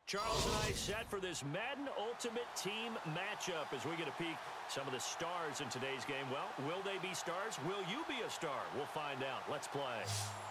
Charles and I set for this Madden Ultimate Team matchup as we get a peek some of the stars in today's game. Well, will they be stars? Will you be a star? We'll find out. Let's play.